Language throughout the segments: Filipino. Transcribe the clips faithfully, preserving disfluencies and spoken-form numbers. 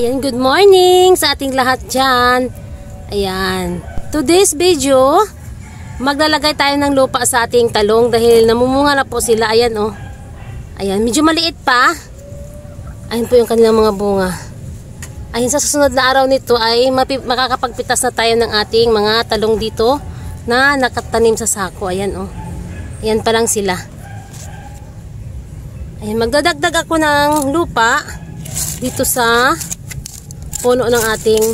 Ayan, good morning sa ating lahat dyan. Ayan. Today's video, maglalagay tayo ng lupa sa ating talong dahil namumunga na po sila. Ayan oh. Ayan, medyo maliit pa. Ayan po yung kanilang mga bunga. Ayan, sa susunod na araw nito ay makakapagpitas na tayo ng ating mga talong dito na nakatanim sa sako. Ayan oh. Ayan pa lang sila. Ayan, magdadagdag ako ng lupa dito sa puno ng ating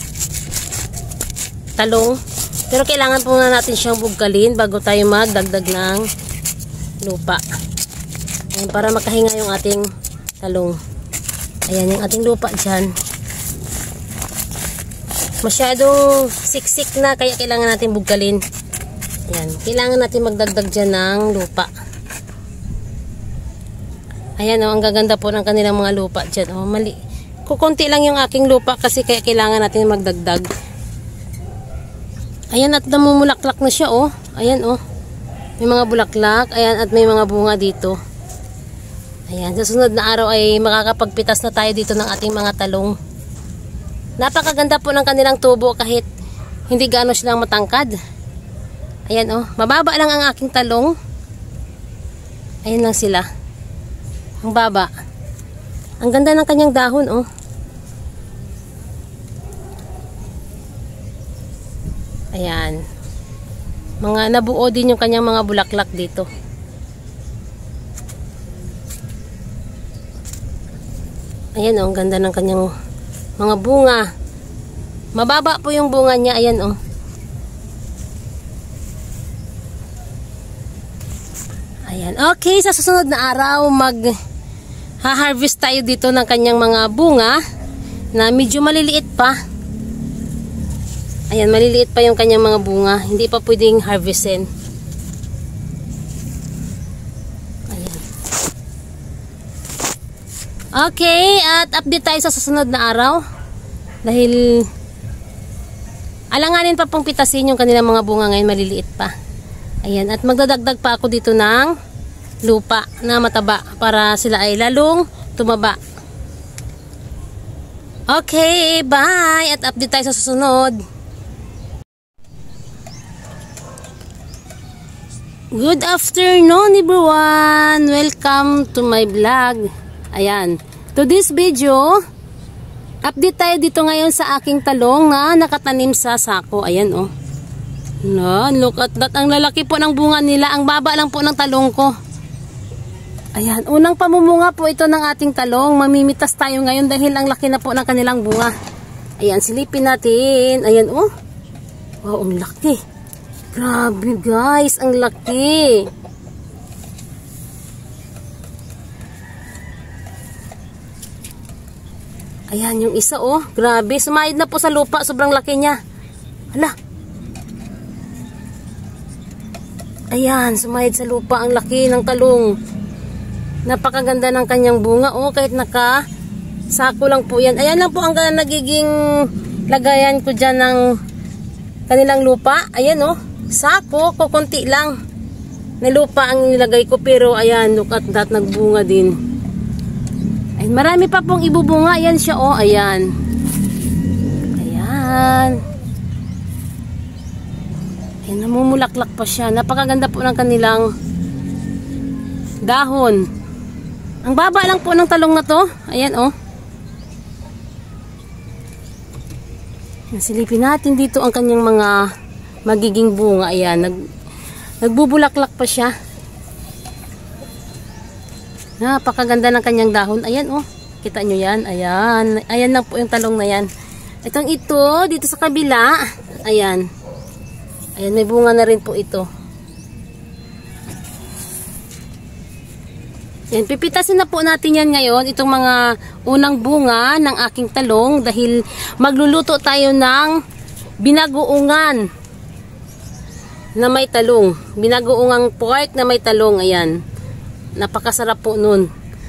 talong. Pero kailangan po na natin siyang bugkalin bago tayo magdagdag ng lupa. Ayan, para makahinga yung ating talong. Ayan yung ating lupa dyan. Masyadong siksik na kaya kailangan natin bugkalin. Ayan, kailangan natin magdagdag dyan ng lupa. Ayan o, oh, ang gaganda po ng kanilang mga lupa dyan. Oh, mali. Kukunti lang yung aking lupa kasi kaya kailangan natin magdagdag. Ayan, at namumulaklak na siya oh. Ayan oh. May mga bulaklak. Ayan, at may mga bunga dito. Ayan, sa sunod na araw ay makakapagpitas na tayo dito ng ating mga talong. Napakaganda po ng kanilang tubo kahit hindi gaano silang matangkad. Ayan oh, mababa lang ang aking talong. Ayan lang sila. Ang baba. Ang ganda ng kanyang dahon oh. Ayan. Mga nabuo din yung kanyang mga bulaklak dito. Ayan oh, ang ganda ng kanyang mga bunga. Mababa po yung bunga niya. Ayan oh. Ayan. Okay, sa susunod na araw mag ha-harvest tayo dito ng kanyang mga bunga na medyo maliliit pa. Ayan, maliliit pa yung kanyang mga bunga. Hindi pa pwedeng harvestin. Ayan. Okay, at update tayo sa susunod na araw. Dahil alanganin pa pong pitasin yung kanilang mga bunga ngayon, maliliit pa. Ayan, at magdadagdag pa ako dito ng lupa na mataba para sila ay lalong tumaba. Okay, bye! At update tayo sa susunod. Good afternoon everyone! Welcome to my vlog. Ayan, to this video, update tayo dito ngayon sa aking talong na nakatanim sa sako. Ayan oh. No, look at that. Ang lalaki po ng bunga nila. Ang baba lang po ng talong ko. Ayan, unang pamumunga po ito ng ating talong. Mamimitas tayo ngayon dahil ang laki na po ng kanilang bunga. Ayan, silipin natin. Ayan, oh. Wow, ang laki. Grabe guys, ang laki. Ayan, yung isa oh. Grabe, sumayad na po sa lupa. Sobrang laki niya. Hala. Ayan, sumayad sa lupa. Ang laki ng talong. Napakaganda ng kanyang bunga. Oh, kahit naka sako lang po yan. Ayan lang po ang nagiging lagayan ko dyan ng kanilang lupa. Ayan oh, sako, kukunti lang na lupa ang nilagay ko. Pero ayan, look at that, nagbunga din. Ayan, marami pa pong ibubunga. Ayan siya oh, ayan. Ayan. Ayan, namumulaklak pa siya. Napakaganda po ng kanilang dahon. Ang baba lang po ng talong na to. Ayan oh. Nasilipin natin dito ang kanyang mga magiging bunga. Ayan, nag, nagbubulaklak pa siya. Napakaganda ng kanyang dahon. Ayan oh. Kita nyo yan. Ayan. Ayan lang po yung talong na yan. Itong ito, dito sa kabila. Ayan. Ayan, may bunga na rin po ito. Ayan, pipitasin na po natin yan ngayon, itong mga unang bunga ng aking talong dahil magluluto tayo ng binagoongan na may talong. Binagoongang pork na may talong. Ayan. Napakasarap po nun.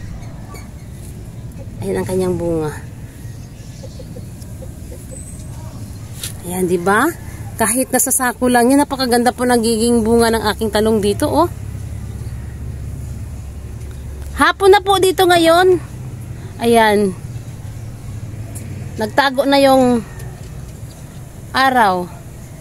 Ayan ang kanyang bunga. Ayan, di ba? Kahit nasa sako lang yan, napakaganda po nagiging bunga ng aking talong dito, oh. Hapon na po dito ngayon. Ayan. Nagtago na yung araw.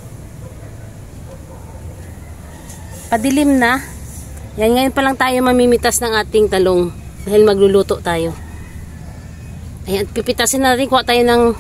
Padilim na. Yan, ngayon pa lang tayo mamimitas ng ating talong dahil magluluto tayo. Ayan, pipitasin na rin. Kuha tayo ng...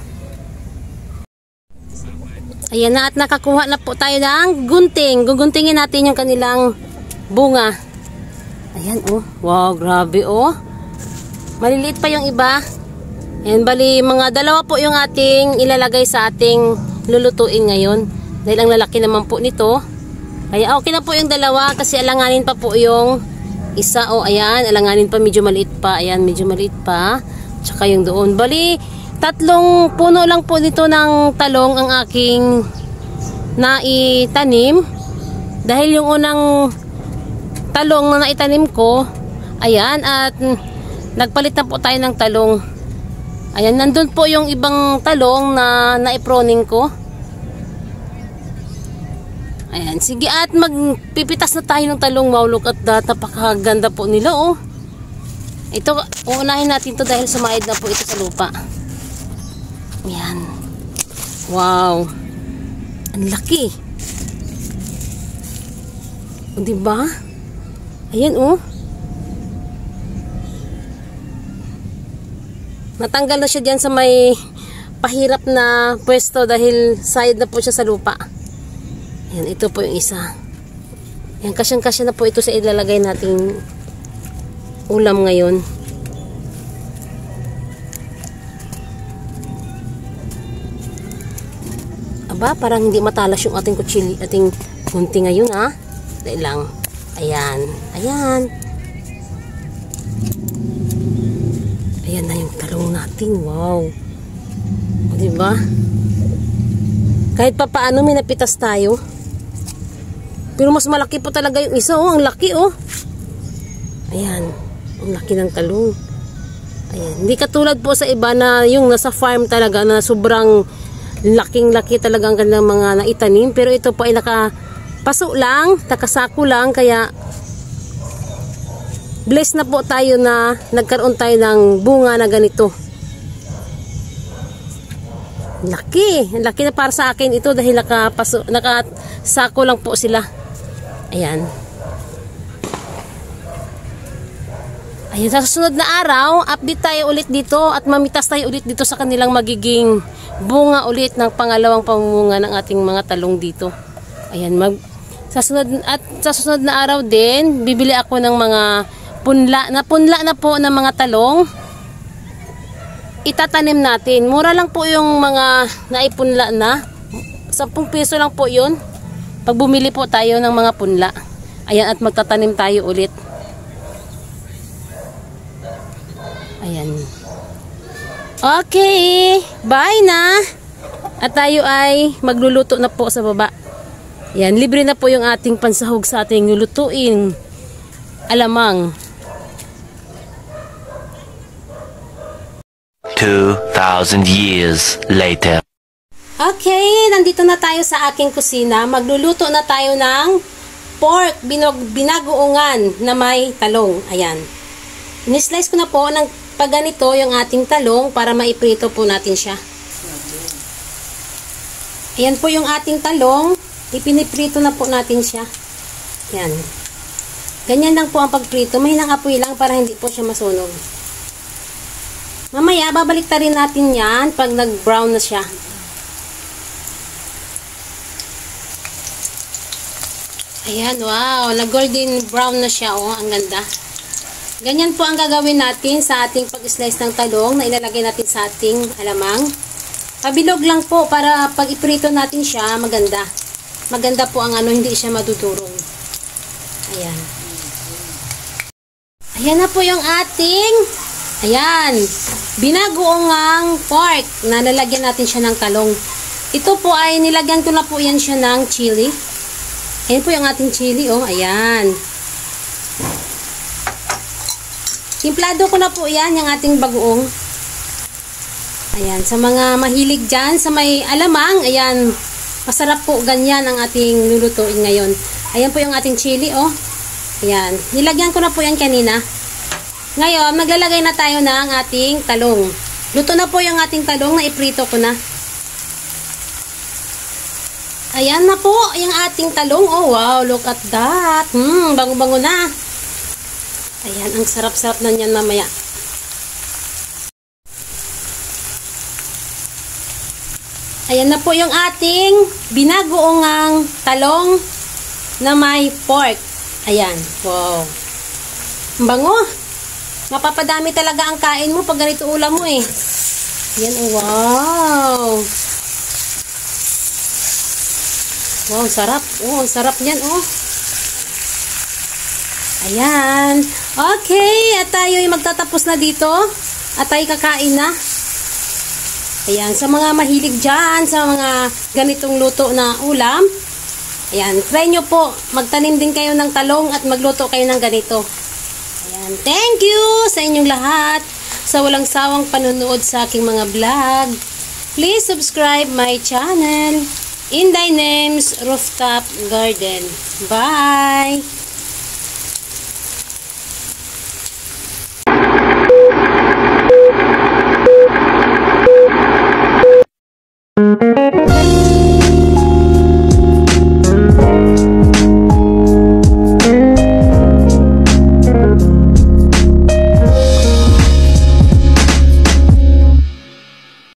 Ayan na, at nakakuha na po tayo ng gunting. Guguntingin natin yung kanilang bunga. Ayan, oh. Wow, grabe, oh. Maliliit pa yung iba. Ayan, bali, mga dalawa po yung ating ilalagay sa ating lulutuin ngayon. Dahil ang lalaki naman po nito. Kaya okay na po yung dalawa kasi alanganin pa po yung isa. O, oh, ayan, alanganin pa, medyo maliit pa. Ayan, medyo maliit pa. Tsaka yung doon. Bali, tatlong puno lang po dito ng talong ang aking naitanim. Dahil yung unang talong na naitanim ko, ayan, at nagpalit na po tayo ng talong. Ayan, nandun po yung ibang talong na naiproning ko. Ayan, sige, at magpipitas na tayo ng talong. Wow, look at that. Napakaganda po nila, oh. Ito, uunahin natin to dahil sumaid na po ito sa lupa. Ayan. Wow. Ang laki. O, diba? Ayan, oh. Natanggal na siya dyan sa may pahirap na pwesto dahil side na po siya sa lupa. Ayan, ito po yung isa. Ayan, kasyang-kasya na po ito sa ilalagay nating ulam ngayon. Aba, parang hindi matalas yung ating kutsili, ating gunting ngayon, ha? Dahil lang. Ayan. Ayan. Ayan na yung talong natin. Wow. O, diba? Kahit pa paano may napitas tayo. Pero mas malaki po talaga yung isa, oh. Ang laki, oh. Ayan. Ang laki ng talong. Ayan. Hindi katulad po sa iba na yung nasa farm talaga na sobrang laking-laki talaga ang kanilang mga naitanim. Pero ito po ay nakapaso lang, nakasako lang. Kaya blessed na po tayo na nagkaroon tayo ng bunga na ganito. Laki. Laki na para sa akin ito dahil nakapaso, nakasako lang po sila. Ayan. Ayan, sa susunod na araw, update tayo ulit dito at mamitas tayo ulit dito sa kanilang magiging bunga ulit ng pangalawang pamumunga ng ating mga talong dito. Ayan, mag, sa sunod, at sa susunod na araw din, bibili ako ng mga punla, na punla na po ng mga talong. Itatanim natin. Mura lang po yung mga naipunla na. sampung piso lang po yun. Pag bumili po tayo ng mga punla. Ayan, at magtatanim tayo ulit. Ayan. Okay. Bye na. At tayo ay magluluto na po sa baba. Ayan, libre na po yung ating pansahog sa ating lulutuin. Alamang. two thousand years later. Okay, nandito na tayo sa aking kusina. Magluluto na tayo ng pork binog, binagoongan na may talong. Ayan. Inislice ko na po ng pagganito yung ating talong para maiprito po natin siya. Ayan po yung ating talong. Ipiniprito na po natin siya. Ayan. Ganyan lang po ang pagprito. Mahinang apoy lang para hindi po siya masunog. Mamaya, babalik ta rin natin yan pag nag-brown na siya. Ayan, wow. Nag-golden brown na siya, oh. Ang ganda. Ganyan po ang gagawin natin sa ating pag-slice ng talong na ilalagay natin sa ating alamang. Pabilog lang po para pag iprito natin siya, maganda. Maganda po ang ano, hindi siya madudurog. Ayan. Ayan na po yung ating, ayan, binagoongang pork na nalagyan natin siya ng talong. Ito po ay nilagyan ko na po yan siya ng chili. Ayan po yung ating chili, oh. Ayan. Timplado ko na po yan, yung ating bagoong. Ayan. Sa mga mahilig dyan, sa may alamang, ayan, masarap po ganyan ang ating lulutuin ngayon. Ayan po yung ating chili, oh. Ayan. Nilagyan ko na po yan kanina. Ngayon, maglalagay na tayo ng ating talong. Luto na po yung ating talong na iprito ko na. Ayan na po yung ating talong. Oh wow, look at that. Hmm, bango-bango na. Ayan, ang sarap-sarap na niyan mamaya. Ayan na po yung ating binagoongang talong na may pork. Ayan, wow. Ang bango. Mapapadami talaga ang kain mo pag ganito ulam mo eh. Ayan, oh, wow. Wow, sarap. Oh, ang sarap niyan, oh. Ayan. Okay, at tayo ay magtatapos na dito. At tayo kakain na. Ayan, sa mga mahilig dyan, sa mga ganitong luto na ulam, ayan, try nyo po. Magtanim din kayo ng talong at magluto kayo ng ganito. Ayan, thank you sa inyong lahat sa walang sawang panunood sa aking mga vlog. Please subscribe my channel, Inday Names Rooftop Garden. Bye! Thank you.